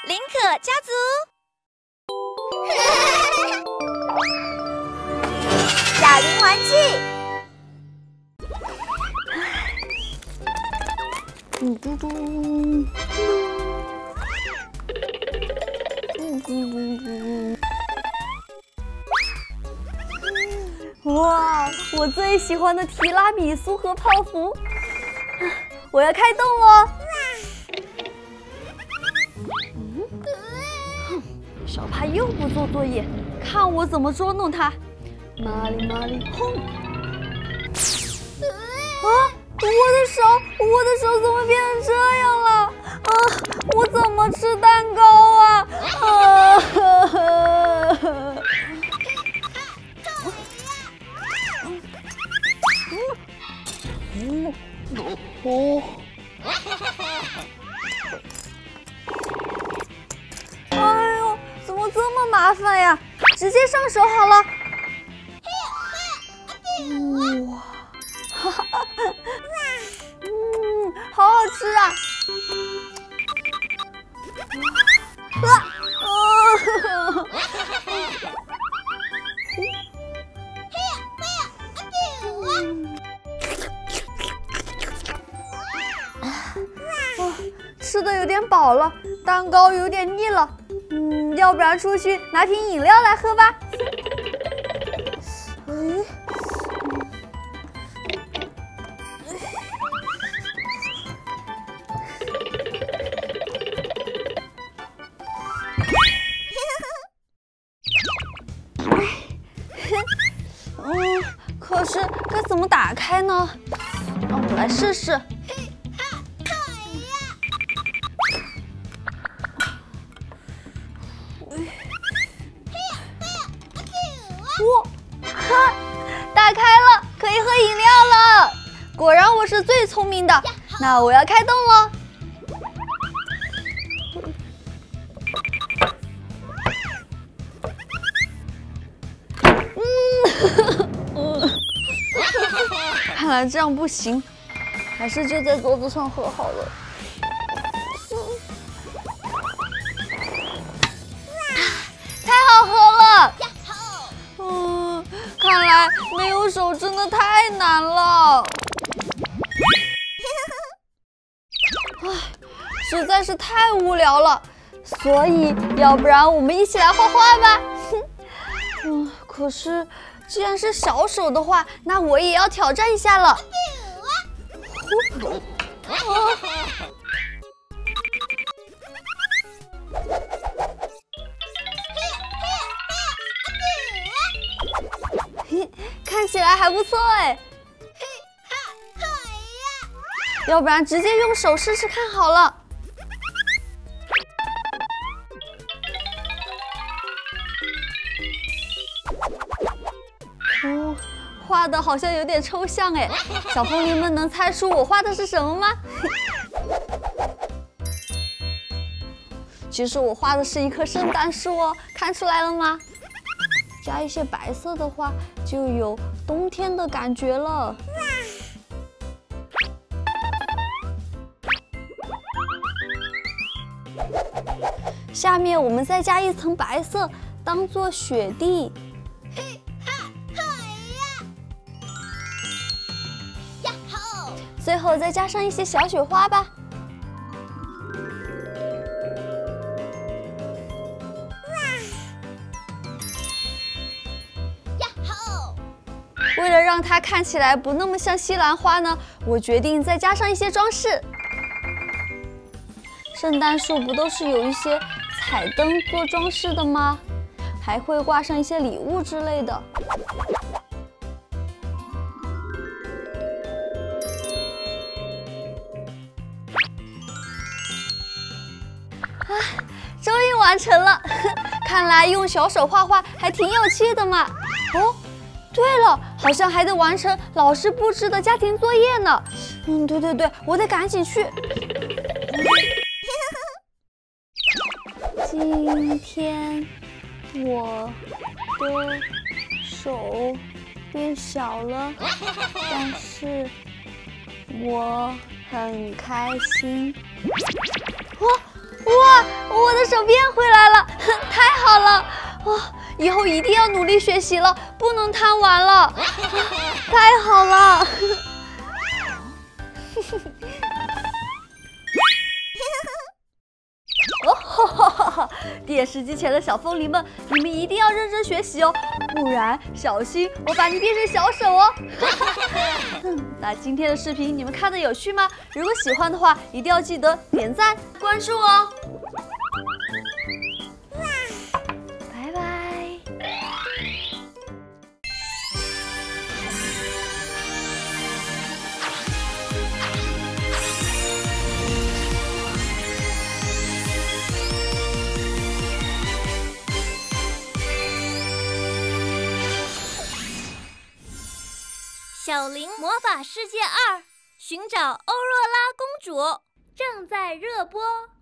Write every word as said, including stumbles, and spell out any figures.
林可家族。小林玩具。 嘟嘟嘟，嘟嘟嘟。哇，我最喜欢的提拉米苏和泡芙，我要开动喽！嗯，小帕又不做作业，看我怎么捉弄他！麻利麻利轰！啊，我的手，我的手怎么变成这样了？啊，我怎么吃蛋糕啊？啊！呵呵嗯哦，哎呦，怎么这么麻烦呀？直接上手好了。哇，哈哈，嗯，好好吃啊！啊，啊！吃的有点饱了，蛋糕有点腻了，嗯，要不然出去拿瓶饮料来喝吧。嗯，嗯，可是该怎么打开呢？让我来试试。哇，哈，打开了，可以喝饮料了！果然我是最聪明的，那我要开动喽！嗯，看来这样不行，还是就在桌子上喝好了。太好喝了！嗯，看来没有手真的太难了。唉，实在是太无聊了，所以要不然我们一起来画画吧。嗯，可是既然是小手的话，那我也要挑战一下了。看起来还不错哎，要不然直接用手试试看好了。哦，画的好像有点抽象哎，小风铃们能猜出我画的是什么吗？其实我画的是一棵圣诞树哦，看出来了吗？加一些白色的话，就有冬天的感觉了。下面我们再加一层白色，当做雪地。最后再加上一些小雪花吧。为了让它看起来不那么像西兰花呢，我决定再加上一些装饰。圣诞树不都是有一些彩灯做装饰的吗？还会挂上一些礼物之类的。啊，终于完成了！看来用小手画画还挺有趣的嘛。哦。对了，好像还得完成老师布置的家庭作业呢。嗯，对对对，我得赶紧去。今天我的手变小了，但是我很开心。哇哇，我的手以后一定要努力学习了，不能贪玩了。太好了！哦吼吼吼吼！电视机前的小风铃们，你们一定要认真学习哦，不然小心我把你变成小手哦。那今天的视频你们看得有趣吗？如果喜欢的话，一定要记得点赞、关注哦。拜拜。 小林魔法世界二：寻找欧若拉公主正在热播。